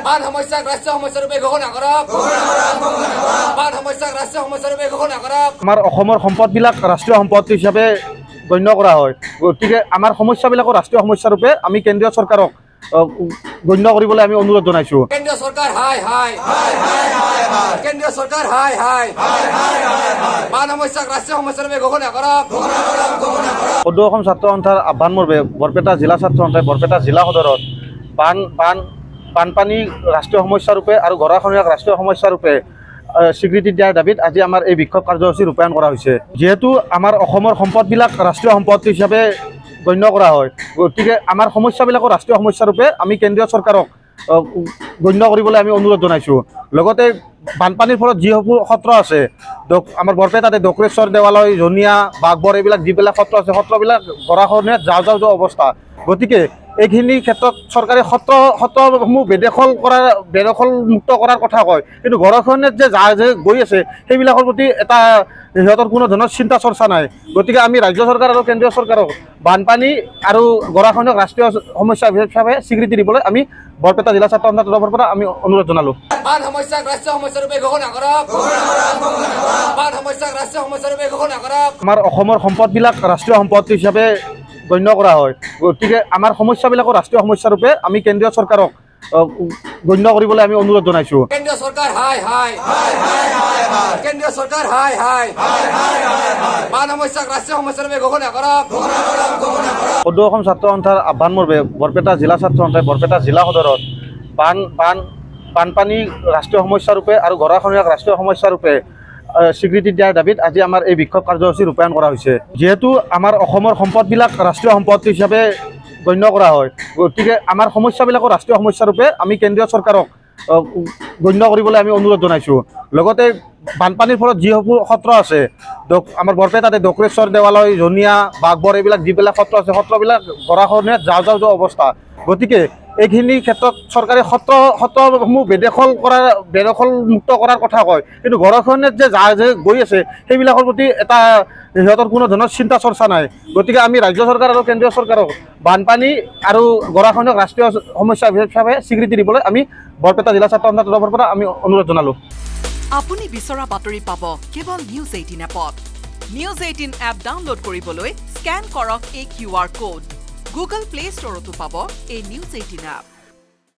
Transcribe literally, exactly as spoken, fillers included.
বান সমস্যাক ৰাষ্ট্ৰীয় সমস্যা ৰূপে ঘোষণা কৰক বান সমস্যাক ৰাষ্ট্ৰীয় সমস্যা ৰূপে ঘোষণা কৰক আমাৰ অসমৰ সম্পদবিলাক ৰাষ্ট্ৰীয় সম্পদ হিচাপে গণ্য কৰা হয় গতিকে আমাৰ সমস্যাবিলাকৰ ৰাষ্ট্ৰীয় সমস্যা ৰূপে আমি কেন্দ্ৰীয় চৰকাৰক গণ্য কৰিবলৈ আমি অনুৰোধ জনাইছো কেন্দ্ৰীয় চৰকাৰ হাই হাই কেন্দ্ৰীয় চৰকাৰ হাই হাই বান সমস্যাক ৰাষ্ট্ৰীয় সমস্যা ৰূপে ঘোষণা কৰক সদৌ অসম ছাত্ৰ সন্থাৰ আহ্বান মৰ্মে বৰপেটা জিলা ছাত্ৰ সন্থাই বৰপেটা জিলা সদৰত বান বান বানপানী ৰাষ্ট্ৰীয় সমস্যা ৰূপে আৰু গৰাখহনীয়াক ৰাষ্ট্ৰীয় সমস্যা ৰূপে স্বীকৃতি দিয়াৰ দাবীত আজি আমাৰ এই বিক্ষোভ কাৰ্যসূচী ৰূপায়ণ কৰা হৈছে যিহেতু আমাৰ অসমৰ সম্পদবিলাক ৰাষ্ট্ৰীয় সম্পদ হিচাপে গণ্য কৰা হয় গতিকে আমাৰ সমস্যাবিলাকৰ ৰাষ্ট্ৰীয় সমস্যা ৰূপে আমি কেন্দ্ৰীয় চৰকাৰক গণ্য কৰিবলৈ আমি অনুৰোধ জনাইছো লগতে বানপানীৰ ফলত যিসমূহ সত্ৰ আছে আমাৰ বৰপেটাতে দক্ৰেশ্বৰ দেৱালয় জনিয়া বাঘবৰ এইবিলাক যিবিলাক সত্ৰ আছে সত্ৰবিলাক গৰাখহনীয়াত যাওঁ যাওঁ যোৱা অৱস্থা গতিকে এইখিনি ক্ষেত্ৰত চৰকাৰে সত্ৰ সত্ৰসমূহ বেদখল কৰাৰ বেদখল মুক্ত কৰাৰ কথা কয় কিন্তু গৰাখহনীয়াত যে যা যে গৈ আছে সেইবিলাকৰ প্ৰতি এটা সিহঁতৰ কোনো ধৰণৰ চিন্তা চৰ্চা নাই গতিকে আমি ৰাজ্য চৰকাৰ আৰু কেন্দ্ৰীয় চৰকাৰক বানপানী আৰু গৰাখহনীয়াক ৰাষ্ট্ৰীয় সমস্যা হিচাপে স্বীকৃতি দিবলৈ আমি বৰপেটা জিলা ছাত্ৰ সন্থাৰ তৰফৰ পৰা আমি অনুৰোধ জনালোঁ বান সমস্যাক ৰাষ্ট্ৰীয় সমস্যা ৰূপে ঘোষণা কৰক বান সমস্যাক ৰাষ্ট্ৰীয় সমস্যা ৰূপে ঘোষণা কৰক আমাৰ অসমৰ সম্পদবিলাক ৰাষ্ট্ৰীয় সম্পদ হিচাপে গণ্য কৰা হয় গতিকে আমাৰ সমস্যাবিলাকৰ ৰাষ্ট্ৰীয় সমস্যা ৰূপে আমি কেন্দ্ৰীয় চৰকাৰক গণ্য কৰিবলৈ আমি অনুৰোধ জনাইছো কেন্দ্ৰীয় চৰকাৰ হাই হাই কেন্দ্ৰীয় চৰকাৰ হাই হাই বান সমস্যাক ৰাষ্ট্ৰীয় সমস্যা ৰূপে ঘোষণা কৰক সদৌ অসম ছাত্ৰ সন্থাৰ আহ্বান মৰ্মে বৰপেটা জিলা ছাত্ৰ সন্থাই বৰপেটা জিলা সদৰত বান বান বানপানী ৰাষ্ট্ৰীয় সমস্যা ৰূপে আৰু গৰাখহনীয়াক ৰাষ্ট্ৰীয় সমস্যা ৰূপে স্বীকৃতি দিয়াৰ দাবীত আজি আমাৰ এই বিক্ষোভ কাৰ্যসূচী ৰূপায়ণ কৰা হৈছে যিহেতু আমাৰ অসমৰ সম্পদবিলাক ৰাষ্ট্ৰীয় সম্পদ হিচাপে গণ্য কৰা হয় গতিকে আমাৰ সমস্যাবিলাকৰ ৰাষ্ট্ৰীয় সমস্যা ৰূপে আমি কেন্দ্ৰীয় চৰকাৰক গণ্য কৰিবলৈ আমি অনুৰোধ জনাইছো লগতে বানপানীৰ ফলত যিসমূহ সত্ৰ আছে আমাৰ বৰপেটাতে দক্ৰেশ্বৰ দেৱালয় জনিয়া বাঘবৰ এইবিলাক যিবিলাক সত্ৰ আছে সত্ৰবিলাক গৰাখহনীয়াত যাওঁ যাওঁ যোৱা অৱস্থা গতিকে এইখিনি ক্ষেত্ৰত চৰকাৰে সত্ৰ সত্ৰসমূহ বেদখল কৰাৰ বেদখল মুক্ত কৰাৰ কথা কয় কিন্তু গৰাখহনীয়াত যে যা যে গৈ আছে সেইবিলাকৰ প্ৰতি এটা সিহঁতৰ কোনো ধৰণৰ চিন্তা চৰ্চা নাই গতিকে আমি ৰাজ্য চৰকাৰ আৰু কেন্দ্ৰীয় চৰকাৰক বানপানী আৰু গৰাখহনীয়াক ৰাষ্ট্ৰীয় সমস্যা হিচাপে স্বীকৃতি দিবলৈ আমি বৰপেটা জিলা ছাত্ৰ সন্থাৰ তৰফৰ পৰা আমি অনুৰোধ জনালোঁ আপুনি বিচৰা বাতৰি পাব কেৱল নিউজ এইটিন এপত নিউজ এইটিন এপ ডাউনলোড কৰিবলৈ স্কেন কৰক এই Q R code Google Play ষ্টৰতো পাব এই নিউজ এইটিন এপ